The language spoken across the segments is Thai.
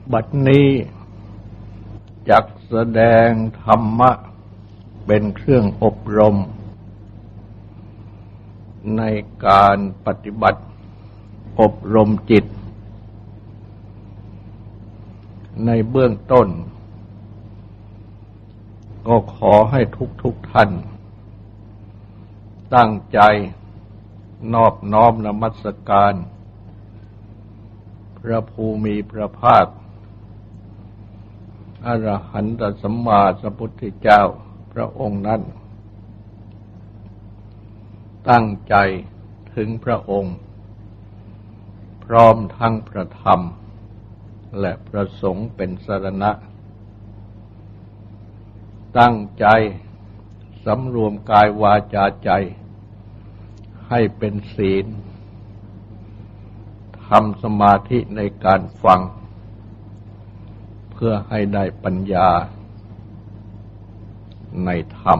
บัดนี้จักแสดงธรรมะเป็นเครื่องอบรมในการปฏิบัติอบรมจิตในเบื้องต้นก็ขอให้ทุกท่านตั้งใจนอบน้อมนมัสการพระภูมิพระภาคอรหันตสัมมาสัมพุทธเจ้าพระองค์นั้นตั้งใจถึงพระองค์พร้อมทั้งพระธรรมและพระสงฆ์เป็นสรณะตั้งใจสำรวมกายวาจาใจให้เป็นศีลทำสมาธิในการฟังเพื่อให้ได้ปัญญาในธรรม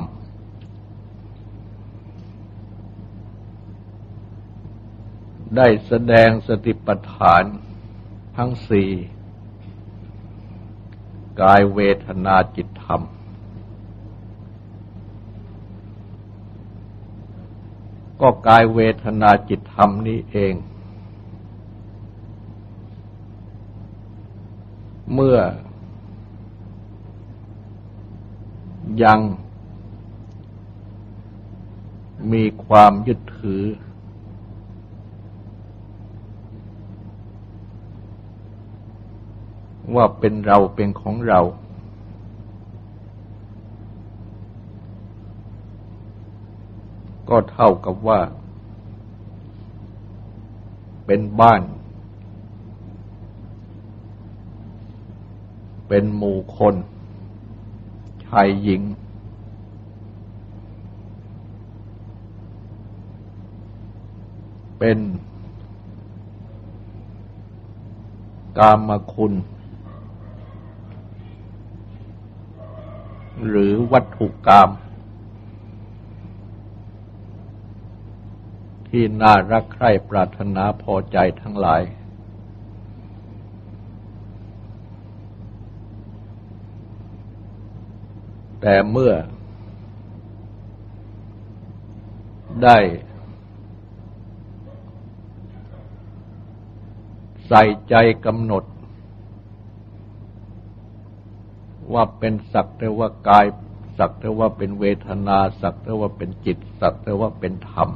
ได้แสดงสติปัฏฐานทั้งสี่กายเวทนาจิตธรรมก็กายเวทนาจิตธรรมนี้เองเมื่อยังมีความยึดถือว่าเป็นเราเป็นของเราก็เท่ากับว่าเป็นบ้านเป็นหมู่คนชายหญิงเป็นกามคุณหรือวัตถุกรรมที่น่ารักใคร่ปรารถนาพอใจทั้งหลายแต่เมื่อได้ใส่ใจกำหนดว่าเป็นสักแต่ว่ากายสักแต่ว่าเป็นเวทนาสักแต่ว่าเป็นจิตสักแต่ว่าเป็นธรรม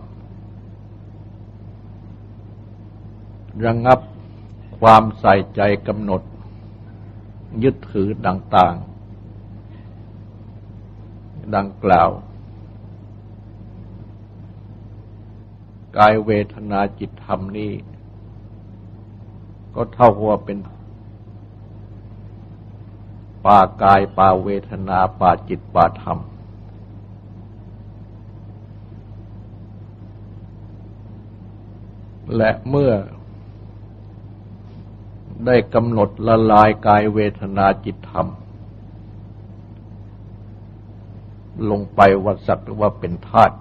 ระงับความใส่ใจกำหนดยึดถือต่างๆดังกล่าวกายเวทนาจิตธรรมนี้ก็เท่ากับว่าเป็นป่ากายป่าเวทนาป่าจิตป่าธรรมและเมื่อได้กำหนดละลายกายเวทนาจิตธรรมลงไปว่าสักว่าเป็นธาตุ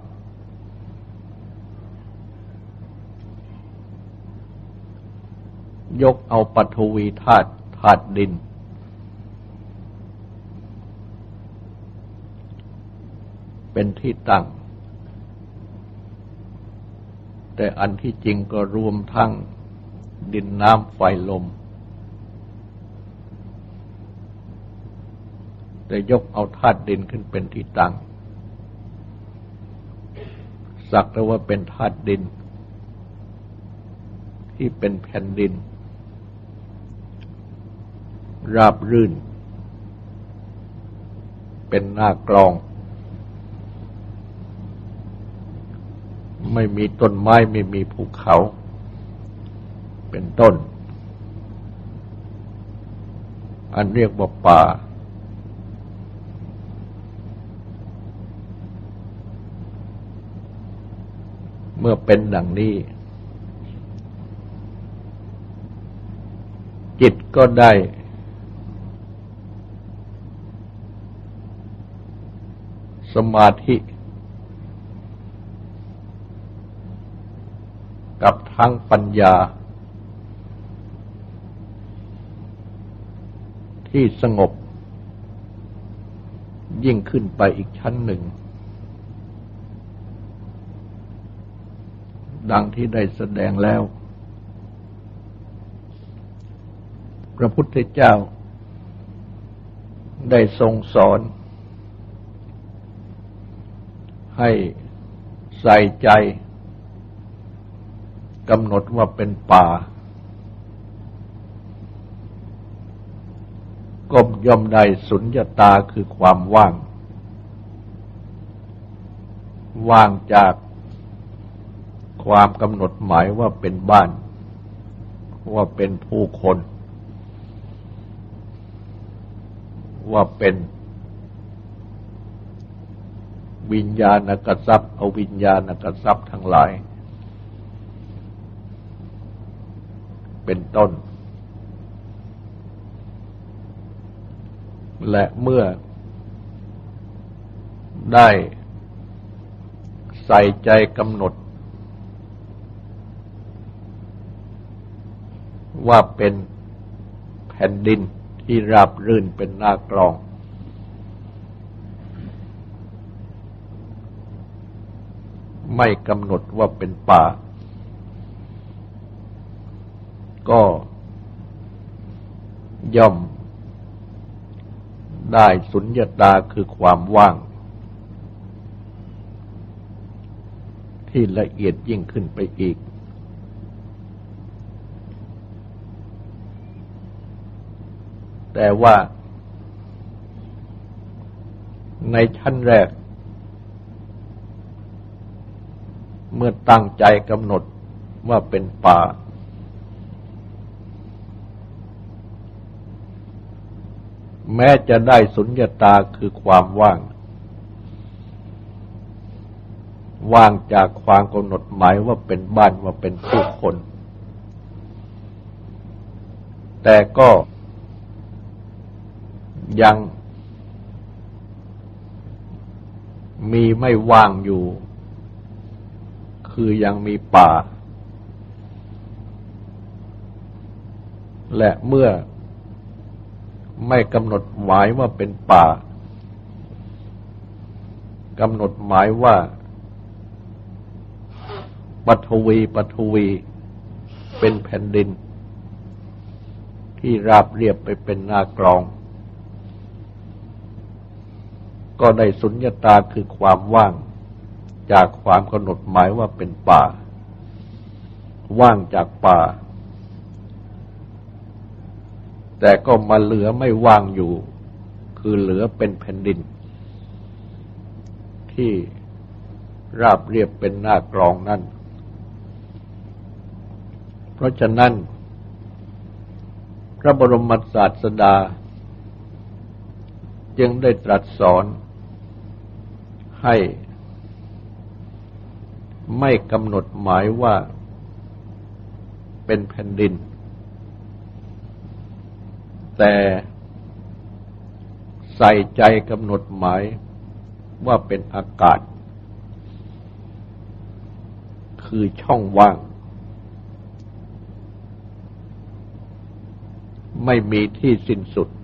ยกเอาปฐวีธาตุธาตุดินเป็นที่ตั้งแต่อันที่จริงก็รวมทั้งดินน้ำไฟลมแต่ยกเอาธาตุดินขึ้นเป็นที่ตั้งสักแต่ว่าเป็นธาตุดินที่เป็นแผ่นดินราบรื่นเป็นหน้ากลองไม่มีต้นไม้ไม่มีภูเขาเป็นต้นอันเรียกว่าป่าเมื่อเป็นดังนี้จิตก็ได้สมาธิ กับทั้งปัญญาที่สงบยิ่งขึ้นไปอีกชั้นหนึ่งดังที่ได้แสดงแล้วพระพุทธเจ้าได้ทรงสอนให้ใส่ใจกำหนดว่าเป็นป่าก็ย่อมได้สุญญตาคือความว่างว่างจากความกำหนดหมายว่าเป็นบ้านว่าเป็นผู้คนว่าเป็นวิญญาณกทรัพย์อวิญญาณกทรัพย์ทั้งหลายเป็นต้นและเมื่อได้ใส่ใจกำหนดว่าเป็นแผ่นดินที่ราบรื่นเป็นหน้ากลองไม่กำหนดว่าเป็นป่าก็ย่อมได้สุญญตาคือความว่างที่ละเอียดยิ่งขึ้นไปอีกแต่ว่าในชั้นแรกเมื่อตั้งใจกำหนดว่าเป็นป่าแม้จะได้สุญญตาคือความว่างจากความกำหนดหมายว่าเป็นบ้านว่าเป็นผู้คนแต่ก็ยังมีไม่ว่างอยู่คือยังมีป่าและเมื่อไม่กำหนดหมายว่าเป็นป่ากำหนดหมายว่าปฐวีเป็นแผ่นดินที่ราบเรียบไปเป็นหน้ากลองก็ได้สุญญตาคือความว่างจากความกำหนดหมายว่าเป็นป่าว่างจากป่าแต่ก็มาเหลือไม่ว่างอยู่คือเหลือเป็นแผ่นดินที่ราบเรียบเป็นหน้ากลองนั่นเพราะฉะนั้นพระบรมศาสดาจึงได้ตรัสสอนให้ไม่กำหนดหมายว่าเป็นแผ่นดินแต่ใส่ใจกำหนดหมายว่าเป็นอากาศคือช่องว่างไม่มีที่สิ้นสุด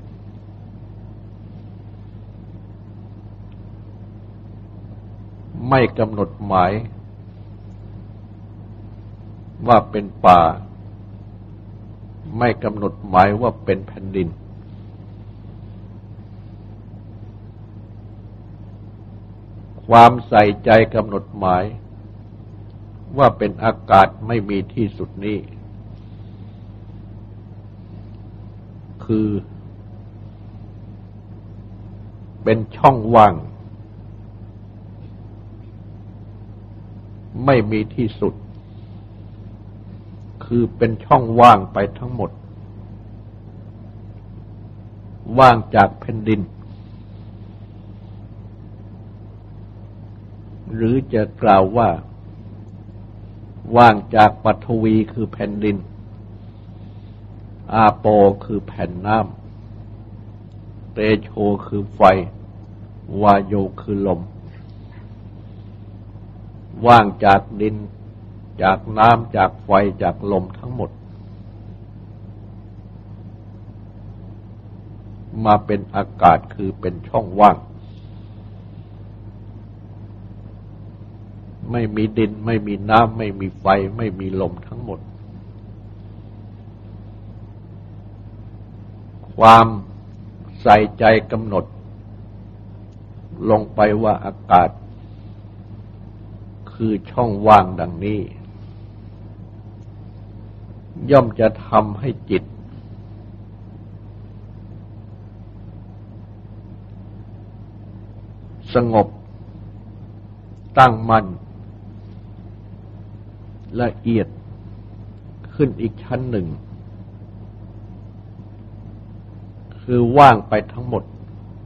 ไม่กำหนดหมายว่าเป็นป่าไม่กำหนดหมายว่าเป็นแผ่นดินความใส่ใจกำหนดหมายว่าเป็นอากาศไม่มีที่สุดนี้คือเป็นช่องว่างไม่มีที่สุดคือเป็นช่องว่างไปทั้งหมดว่างจากแผ่นดินหรือจะกล่าวว่าว่างจากปฐวีคือแผ่นดินอาโปคือแผ่นน้ำเตโชคือไฟวาโยคือลมว่างจากดินจากน้ำจากไฟจากลมทั้งหมดมาเป็นอากาศคือเป็นช่องว่างไม่มีดินไม่มีน้ำไม่มีไฟไม่มีลมทั้งหมดความใส่ใจกำหนดลงไปว่าอากาศคือช่องว่างดังนี้ย่อมจะทำให้จิตสงบตั้งมั่นละเอียดขึ้นอีกชั้นหนึ่งคือว่างไปทั้งหมด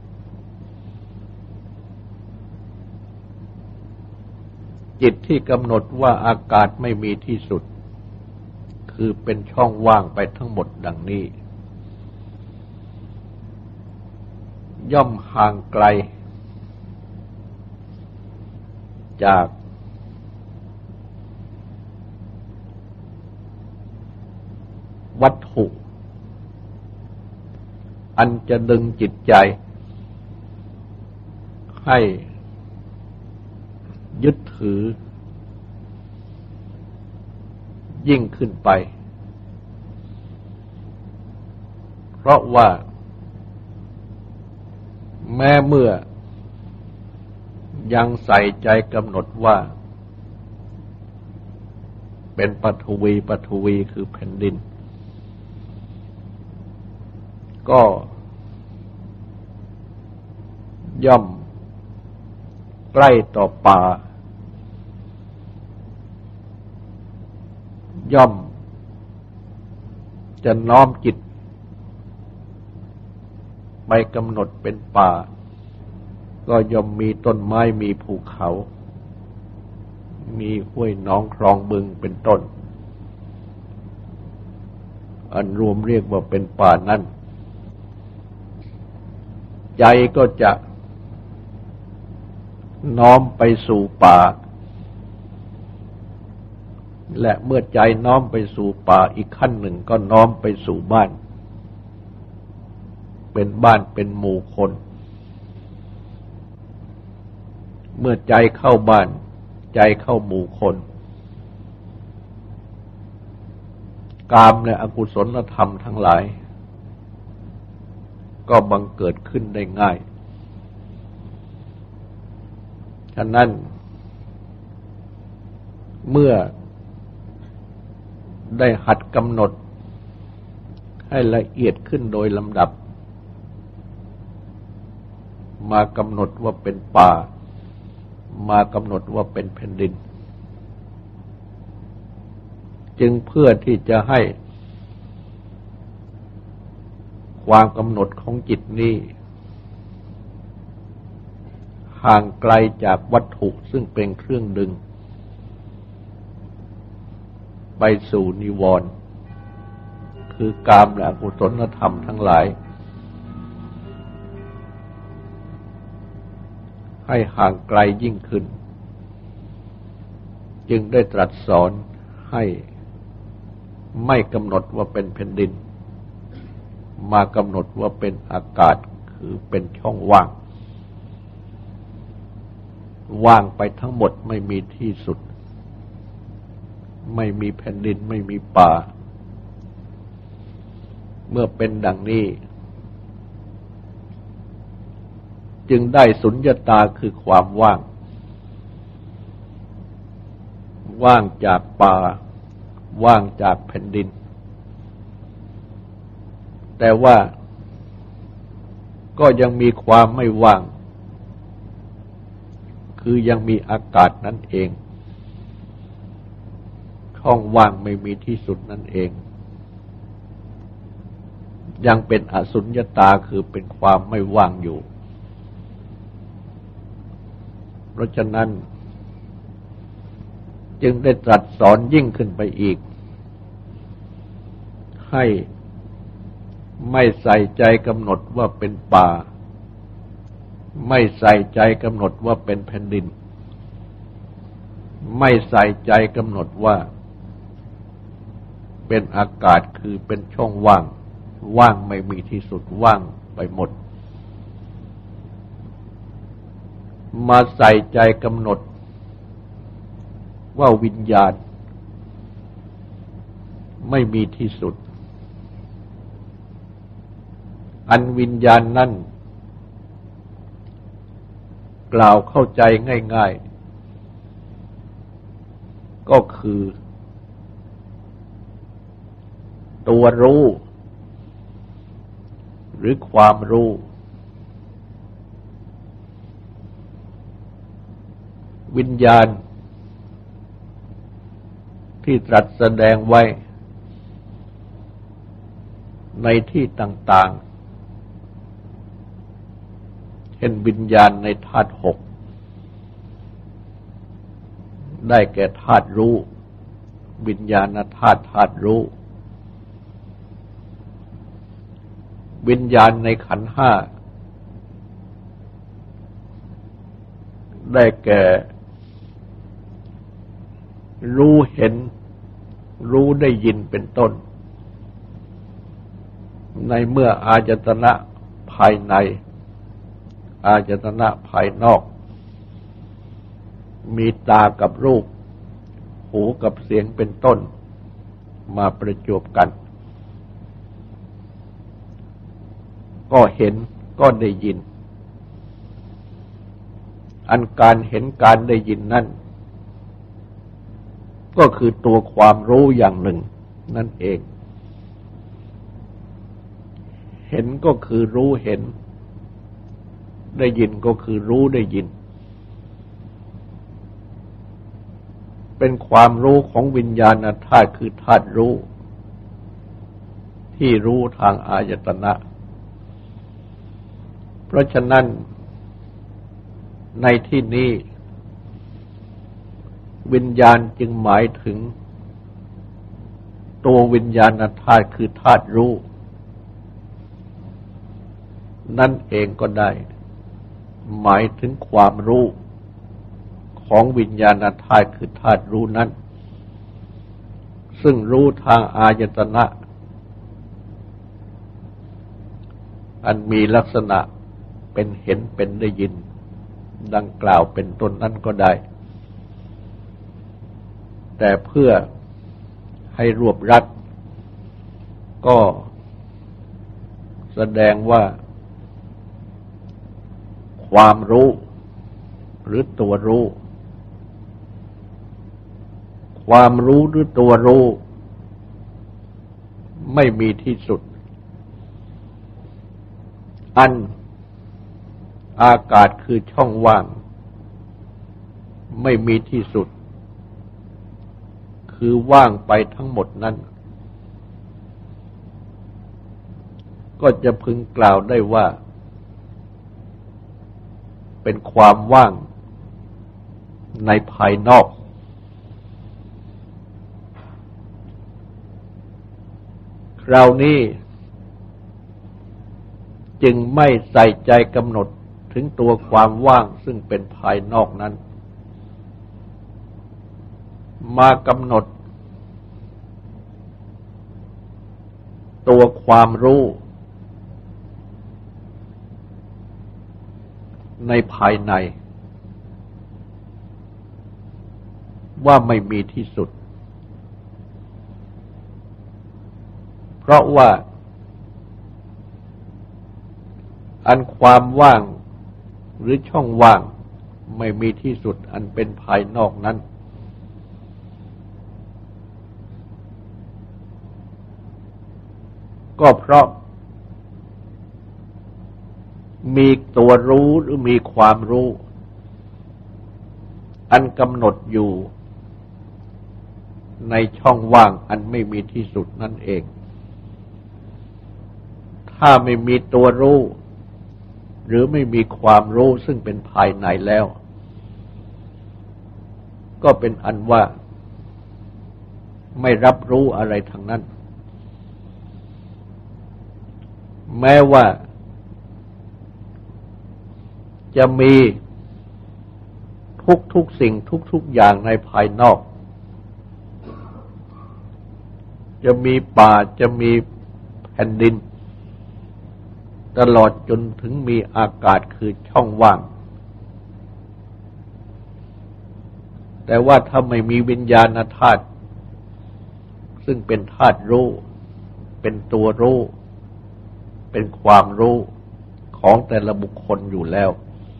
จิตที่กำหนดว่าอากาศไม่มีที่สุดคือเป็นช่องว่างไปทั้งหมดดังนี้ย่อมห่างไกลจากวัตถุอันจะดึงจิตใจให้ยึดถือยิ่งขึ้นไปเพราะว่าแม้เมื่อยังใส่ใจกำหนดว่าเป็นปฐวีคือแผ่นดินก็ย่อมใกล้ต่อป่าย่อมจะน้อมจิตไปกำหนดเป็นป่าก็ย่อมมีต้นไม้มีภูเขามีห้วยหนองคลองบึงเป็นต้นอันรวมเรียกว่าเป็นป่านั้นใจก็จะน้อมไปสู่ป่าและเมื่อใจน้อมไปสู่ป่าอีกขั้นหนึ่งก็น้อมไปสู่บ้านเป็นหมู่คนเมื่อใจเข้าบ้านใจเข้าหมู่คนกามและอกุศลธรรมทั้งหลายก็บังเกิดขึ้นได้ง่ายฉะนั้นเมื่อได้หัดกำหนดให้ละเอียดขึ้นโดยลำดับมากำหนดว่าเป็นป่ามากำหนดว่าเป็นแผ่นดินจึงเพื่อที่จะให้ความกำหนดของจิตนี้ห่างไกลจากวัตถุซึ่งเป็นเครื่องดึงไปสู่นิวรณ์คือกามและอกุศลธรรมทั้งหลายให้ห่างไกลยิ่งขึ้นจึงได้ตรัสสอนให้ไม่กำหนดว่าเป็นแผ่นดินมากำหนดว่าเป็นอากาศคือเป็นช่องว่างว่างไปทั้งหมดไม่มีที่สุดไม่มีแผ่นดินไม่มีป่าเมื่อเป็นดังนี้จึงได้สุญญตาคือความว่างว่างจากป่าว่างจากแผ่นดินแต่ว่าก็ยังมีความไม่ว่างคือยังมีอากาศนั่นเองช่องว่างไม่มีที่สุดนั่นเองยังเป็นอสุญญตาคือเป็นความไม่ว่างอยู่เพราะฉะนั้นจึงได้ตรัสสอนยิ่งขึ้นไปอีกให้ไม่ใส่ใจกำหนดว่าเป็นป่าไม่ใส่ใจกำหนดว่าเป็นแผ่นดินไม่ใส่ใจกำหนดว่าเป็นอากาศคือเป็นช่องว่างว่างไม่มีที่สุดว่างไปหมดมาใส่ใจกำหนดว่าวิญญาณไม่มีที่สุดอันวิญญาณนั่นกล่าวเข้าใจง่ายๆก็คือตัวรู้หรือความรู้วิญญาณที่ตรัสแสดงไว้ในที่ต่างๆเช่นวิญญาณในธาตุหกได้แก่ธาตุรู้วิญญาณธาตุธาตุรู้วิญญาณในขันธ์ห้าได้แก่รู้เห็นรู้ได้ยินเป็นต้นในเมื่ออายตนะภายในอายตนะภายนอกมีตากับรูปหูกับเสียงเป็นต้นมาประจวบกันก็เห็นก็ได้ยินอันการเห็นการได้ยินนั่นก็คือตัวความรู้อย่างหนึ่งนั่นเองเห็นก็คือรู้เห็นได้ยินก็คือรู้ได้ยินเป็นความรู้ของวิญญาณธาตุคือธาตุรู้ที่รู้ทางอายตนะเพราะฉะนั้นในที่นี้วิญญาณจึงหมายถึงตัววิญญาณธาตุคือธาตุรู้นั่นเองก็ได้หมายถึงความรู้ของวิญญาณธาตุคือธาตุรู้นั้นซึ่งรู้ทางอายตนะอันมีลักษณะเป็นเห็นเป็นได้ยินดังกล่าวเป็นต้นนั้นก็ได้แต่เพื่อให้รวบรัดก็แสดงว่าความรู้หรือตัวรู้ความรู้หรือตัวรู้ไม่มีที่สุดอันอากาศคือช่องว่างไม่มีที่สุดคือว่างไปทั้งหมดนั้นก็จะพึงกล่าวได้ว่าเป็นความว่างในภายนอกคราวนี้จึงไม่ใส่ใจกำหนดถึงตัวความว่างซึ่งเป็นภายนอกนั้นมากำหนดตัวความรู้ในภายในว่าไม่มีที่สุดเพราะว่าอันความว่างหรือช่องว่างไม่มีที่สุดอันเป็นภายนอกนั้นก็เพราะมีตัวรู้หรือมีความรู้อันกำหนดอยู่ในช่องว่างอันไม่มีที่สุดนั่นเองถ้าไม่มีตัวรู้หรือไม่มีความรู้ซึ่งเป็นภายในแล้วก็เป็นอันว่าไม่รับรู้อะไรทั้งนั้นแม้ว่าจะมีทุกสิ่งทุกอย่างในภายนอกจะมีป่าจะมีแผ่นดิน แตลอดจนถึงมีอากาศคือช่องว่างแต่ว่าถ้าไม่มีวิญญาณธาตุซึ่งเป็นธาตุรู้เป็นตัวรู้เป็นความรู้ของแต่ละบุคคลอยู่แล้ว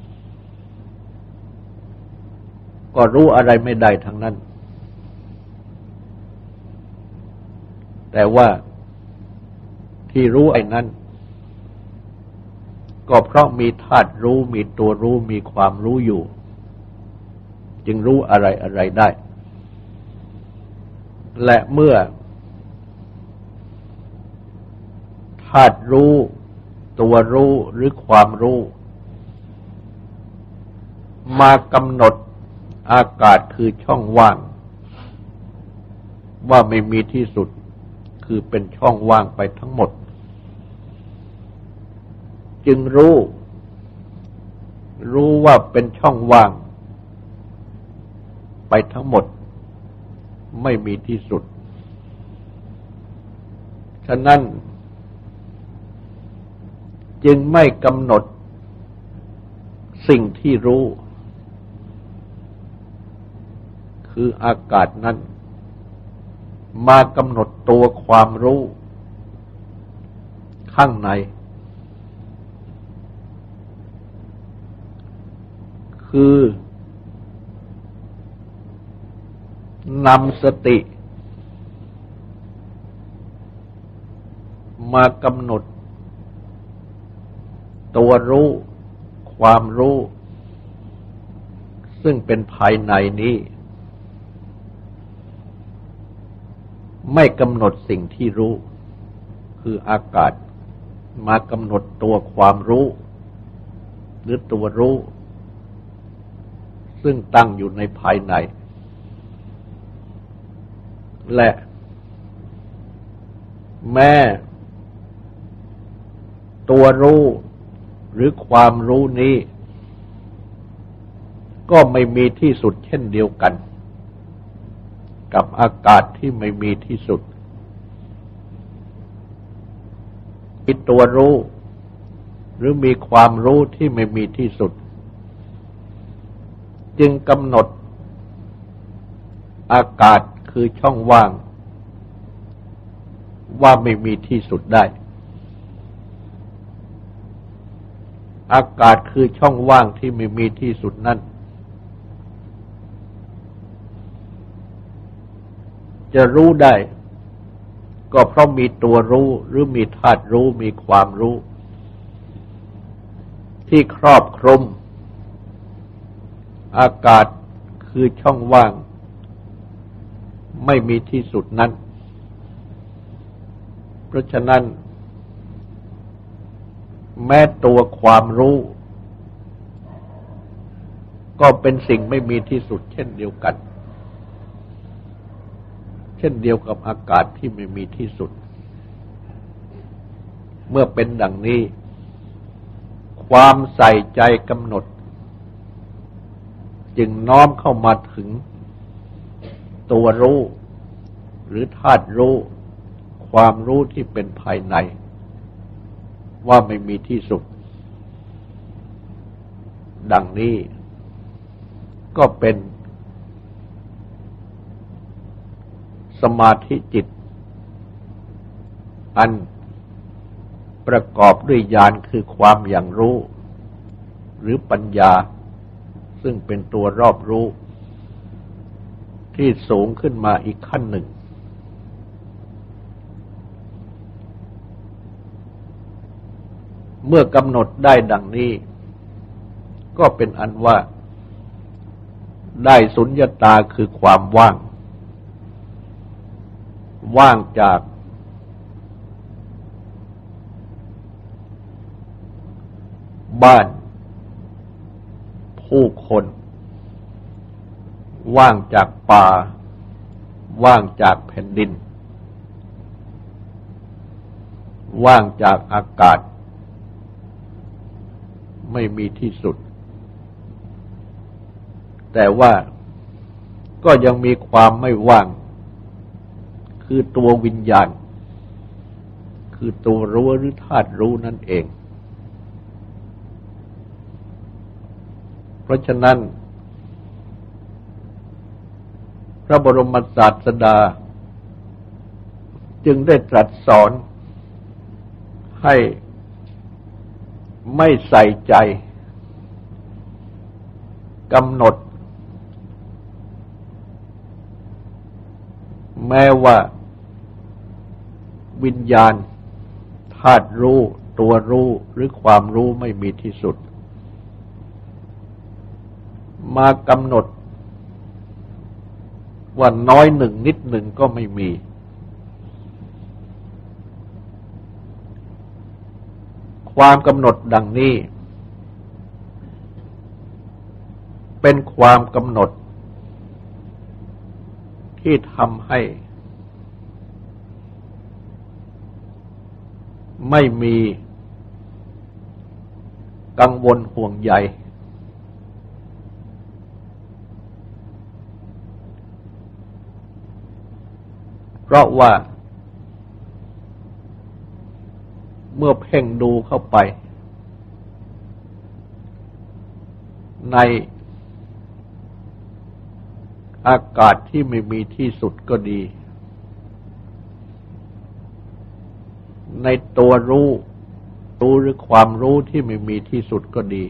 ก็รู้อะไรไม่ได้ทั้งนั้นแต่ว่าที่รู้ไอ้นั้นก็เพราะมีธาตุรู้มีตัวรู้มีความรู้อยู่จึงรู้อะไรอะไรได้และเมื่อธาตุรู้ตัวรู้หรือความรู้มากำหนดอากาศคือช่องว่างว่าไม่มีที่สุดคือเป็นช่องว่างไปทั้งหมดจึงรู้ว่าเป็นช่องว่างไปทั้งหมดไม่มีที่สุดฉะนั้นจึงไม่กำหนดสิ่งที่รู้คืออากาศนั้นมากำหนดตัวความรู้ข้างในคือนำสติมากำหนดตัวรู้ความรู้ซึ่งเป็นภายในนี้ไม่กำหนดสิ่งที่รู้คืออากาศมากำหนดตัวความรู้หรือตัวรู้ซึ่งตั้งอยู่ในภายในและแม้ตัวรู้หรือความรู้นี้ก็ไม่มีที่สุดเช่นเดียวกันกับอากาศที่ไม่มีที่สุดมีตัวรู้หรือมีความรู้ที่ไม่มีที่สุดจึงกำหนดอากาศคือช่องว่างว่าไม่มีที่สุดได้อากาศคือช่องว่างที่ไม่มีที่สุดนั้นจะรู้ได้ก็เพราะมีตัวรู้หรือมีธาตุรู้มีความรู้ที่ครอบคลุมอากาศคือช่องว่างไม่มีที่สุดนั้นเพราะฉะนั้นแม้ตัวความรู้ก็เป็นสิ่งไม่มีที่สุดเช่นเดียวกันเช่นเดียวกับอากาศที่ไม่มีที่สุดเมื่อเป็นดังนี้ความใส่ใจกำหนดจึงน้อมเข้ามาถึงตัวรู้หรือธาตุรู้ความรู้ที่เป็นภายในว่าไม่มีที่สุดดังนี้ก็เป็นสมาธิจิตอันประกอบด้วยญาณคือความอย่างรู้หรือปัญญาซึ่งเป็นตัวรอบรู้ที่สูงขึ้นมาอีกขั้นหนึ่งเมื่อกำหนดได้ดังนี้ก็เป็นอันว่าได้สุญญตาคือความว่างจากบ้านผู้คนว่างจากป่าว่างจากแผ่นดินว่างจากอากาศไม่มีที่สุดแต่ว่าก็ยังมีความไม่ว่างคือตัววิญญาณคือตัวรู้หรือธาตุรู้นั่นเองราะฉะนั้นพระบรมศาสดาจึงได้ตรัสสอนให้ไม่ใส่ใจกำหนดแม้ว่าวิญญาณธาตุรู้ตัวรู้หรือความรู้ไม่มีที่สุดมากำหนดว่าน้อยหนึ่งนิดหนึ่งก็ไม่มีความกำหนดดังนี้เป็นความกำหนดที่ทำให้ไม่มีกังวลห่วงใยเพราะว่าเมื่อเพ่งดูเข้าไปในอากาศที่ไม่มีที่สุดก็ดีในตัวรู้หรือความรู้ที่ไม่มีที่สุดก็ดี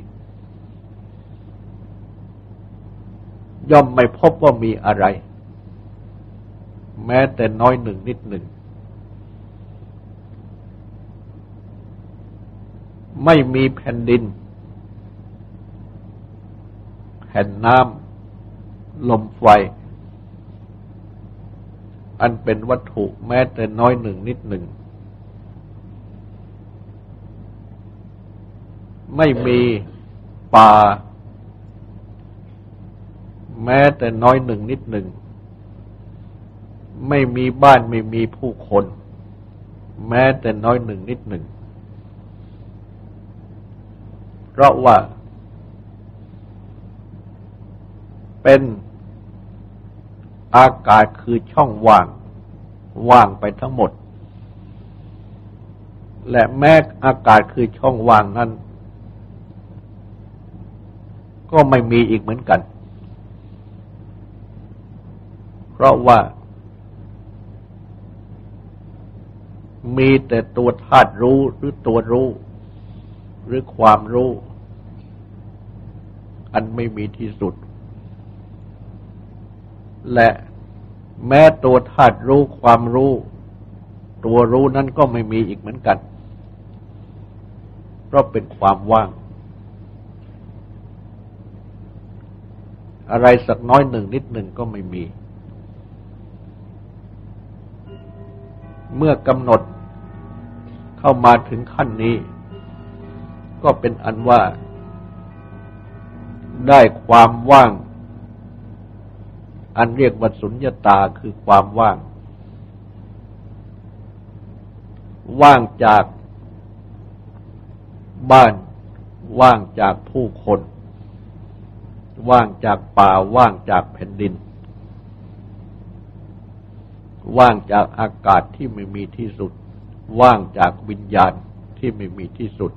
ย่อมไม่พบว่ามีอะไรแม้แต่น้อยหนึ่งนิดหนึ่งไม่มีแผ่นดินแผ่นน้ำลมไฟอันเป็นวัตถุแม้แต่น้อยหนึ่งนิดหนึ่งไม่มีป่าแม้แต่น้อยหนึ่งนิดหนึ่งไม่มีบ้านไม่มีผู้คนแม้แต่น้อยหนึ่งนิดหนึ่งเพราะว่าเป็นอากาศคือช่องว่างไปทั้งหมดและแม้อากาศคือช่องว่างนั้นก็ไม่มีอีกเหมือนกันเพราะว่ามีแต่ตัวธาตุรู้หรือตัวรู้หรือความรู้อันไม่มีที่สุดและแม้ตัวธาตุรู้ความรู้ตัวรู้นั้นก็ไม่มีอีกเหมือนกันเพราะเป็นความว่างอะไรสักน้อยหนึ่งนิดหนึ่งก็ไม่มีเมื่อกำหนดเข้ามาถึงขั้นนี้ก็เป็นอันว่าได้ความว่างอันเรียกว่าสุญญตาคือความว่างจากบ้านว่างจากผู้คนว่างจากป่าว่างจากแผ่นดินว่างจากอากาศที่ไม่มีที่สุดว่างจากวิญญาณที่ไม่มีที่สุด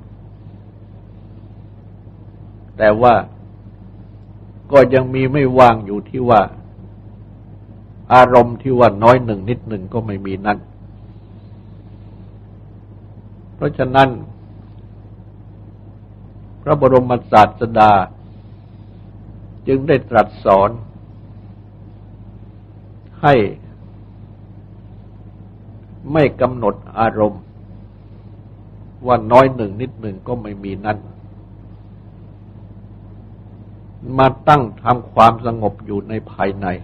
แต่ว่าก็ยังมีไม่ว่างอยู่ที่ว่าอารมณ์ที่ว่าน้อยหนึ่งนิดหนึ่งก็ไม่มีนั้นเพราะฉะนั้นพระบรมศาสดาจึงได้ตรัสสอนให้ไม่กำหนดอารมณ์ว่าน้อยหนึ่งนิดหนึ่งก็ไม่มีนั้นมาตั้งทำความสงบอยู่ในภายใน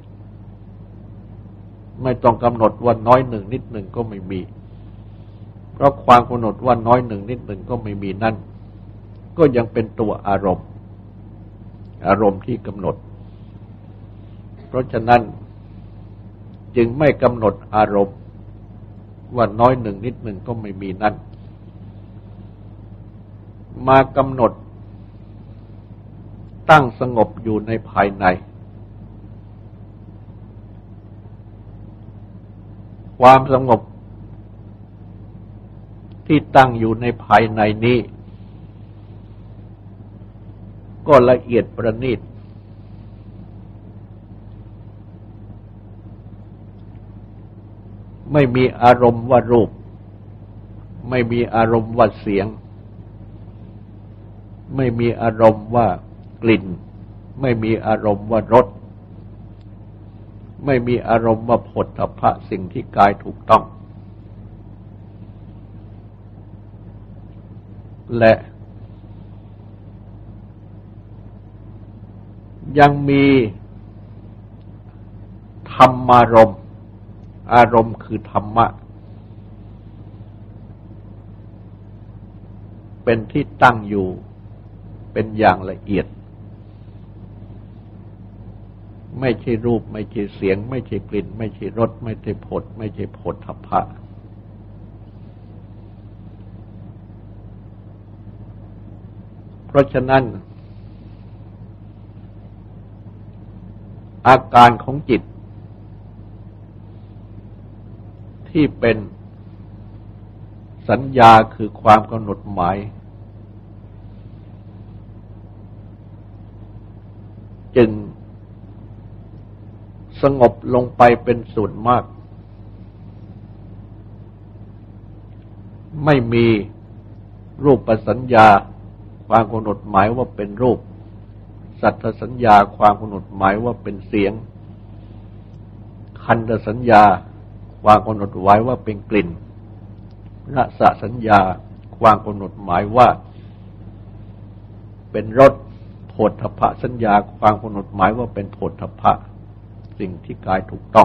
ไม่ต้องกำหนดว่าน้อยหนึ่งนิดหนึ่งก็ไม่มีเพราะความกำหนดว่าน้อยหนึ่งนิดหนึ่งก็ไม่มีนั้นก็ยังเป็นตัวอารมณ์ที่กำหนดเพราะฉะนั้นจึงไม่กำหนดอารมณ์ว่าน้อยหนึ่งนิดหนึ่งก็ไม่มีนั้นมากำหนดตั้งสงบอยู่ในภายในความสงบที่ตั้งอยู่ในภายในนี้ก็ละเอียดประณีตไม่มีอารมณ์ว่ารูปไม่มีอารมณ์ว่าเสียงไม่มีอารมณ์ว่ากลิ่นไม่มีอารมณ์ว่ารสไม่มีอารมณ์ว่าโผฏฐัพพะสิ่งที่กายถูกต้องและยังมีธรรมารมณ์อารมณ์คือธรรมะเป็นที่ตั้งอยู่เป็นอย่างละเอียดไม่ใช่รูปไม่ใช่เสียงไม่ใช่กลิ่นไม่ใช่รสไม่ใช่ไม่ใช่โผฏฐัพพะเพราะฉะนั้นอาการของจิตที่เป็นสัญญาคือความกำหนดหมายจึงสงบลงไปเป็นส่วนมากไม่มีรูปสัญญาความกำหนดหมายว่าเป็นรูปสัทธสัญญาความกำหนดหมายว่าเป็นเสียงคันธสัญญาความกำหนดไว้ว่าเป็นกลิ่นรสสัญญาความกำหนดหมายว่าเป็นรสโผฏฐัพพสัญญาความกำหนดหมายว่าเป็นโผฏฐัพพะสิ่งที่กายถูกต้อง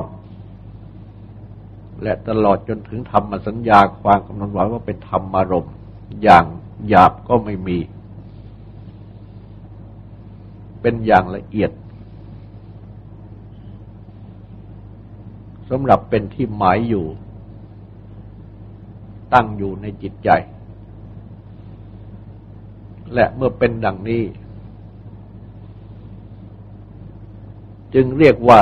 และตลอดจนถึงธรรมสัญญาความกำหนดหมายว่าเป็นธรรมารมณ์อย่างหยาบก็ไม่มีเป็นอย่างละเอียดสำหรับเป็นที่หมายอยู่ตั้งอยู่ในจิตใจและเมื่อเป็นดังนี้จึงเรียกว่า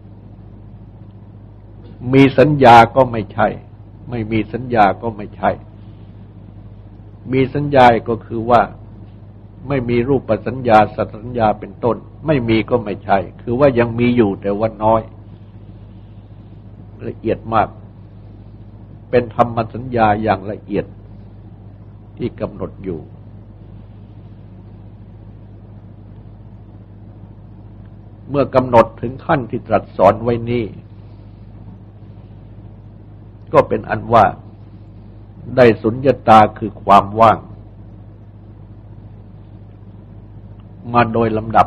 มีสัญญาก็ไม่ใช่ไม่มีสัญญาก็ไม่ใช่มีสัญญาก็คือว่าไม่มีรูปสัญญาสัทธสัญญาเป็นต้นไม่มีก็ไม่ใช่คือว่ายังมีอยู่แต่ว่าน้อยละเอียดมากเป็นธรรมสัญญาอย่างละเอียดที่กำหนดอยู่เมื่อกำหนดถึงขั้นที่ตรัสสอนไว้นี้ก็เป็นอันว่าได้สุญญตาคือความว่างมาโดยลำดับ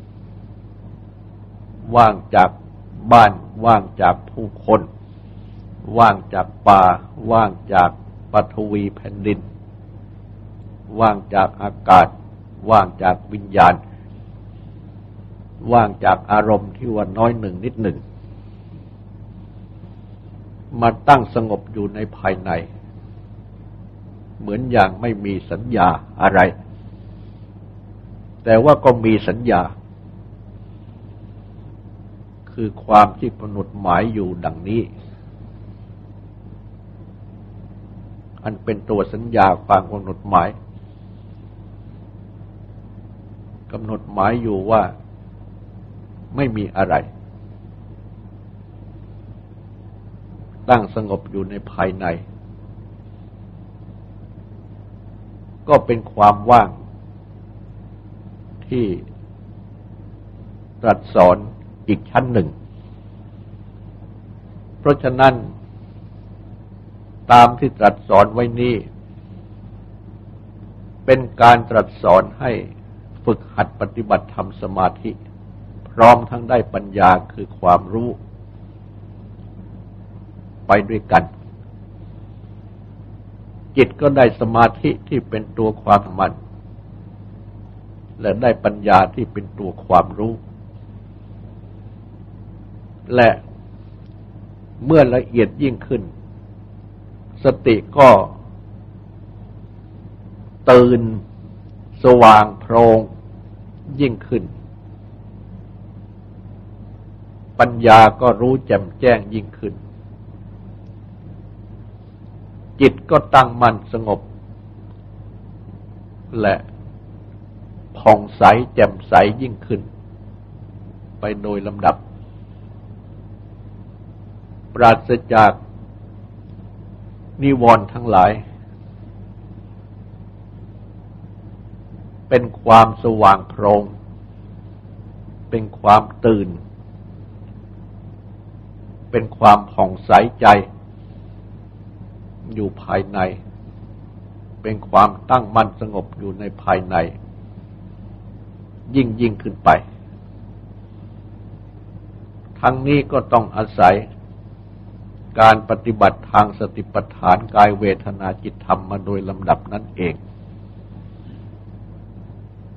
ว่างจากบ้านว่างจากผู้คนว่างจากป่าว่างจากปฐวีแผ่นดินว่างจากอากาศว่างจากวิญญาณว่างจากอารมณ์ที่ว่าน้อยหนึ่งนิดหนึ่งมาตั้งสงบอยู่ในภายในเหมือนอย่างไม่มีสัญญาอะไรแต่ว่าก็มีสัญญาคือความที่กำหนดหมายอยู่ดังนี้อันเป็นตัวสัญญาความกำหนดหมายกำหนดหมายอยู่ว่าไม่มีอะไรตั้งสงบอยู่ในภายในก็เป็นความว่างที่ตรัสสอนอีกชั้นหนึ่งเพราะฉะนั้นตามที่ตรัสสอนไว้นี้เป็นการตรัสสอนให้ฝึกหัดปฏิบัติธรรมสมาธิพร้อมทั้งได้ปัญญาคือความรู้ไปด้วยกันจิตก็ได้สมาธิที่เป็นตัวความมั่นและได้ปัญญาที่เป็นตัวความรู้และเมื่อละเอียดยิ่งขึ้นสติก็ตื่นสว่างโพรงยิ่งขึ้นปัญญาก็รู้แจ่มแจ้งยิ่งขึ้นจิตก็ตั้งมั่นสงบและผ่องใสแจ่มใสยิ่งขึ้นไปโดยลำดับปราศจากนิวรณ์ทั้งหลายเป็นความสว่างโพร่งเป็นความตื่นเป็นความผ่องใสใจอยู่ภายในเป็นความตั้งมั่นสงบอยู่ในภายในยิ่งขึ้นไปทั้งนี้ก็ต้องอาศัยการปฏิบัติทางสติปัฏฐานกายเวทนาจิตธรรมมาโดยลำดับนั่นเอง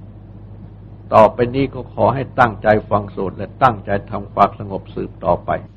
ต่อไปนี้ก็ขอให้ตั้งใจฟังสวดและตั้งใจทำความสงบสืบต่อไป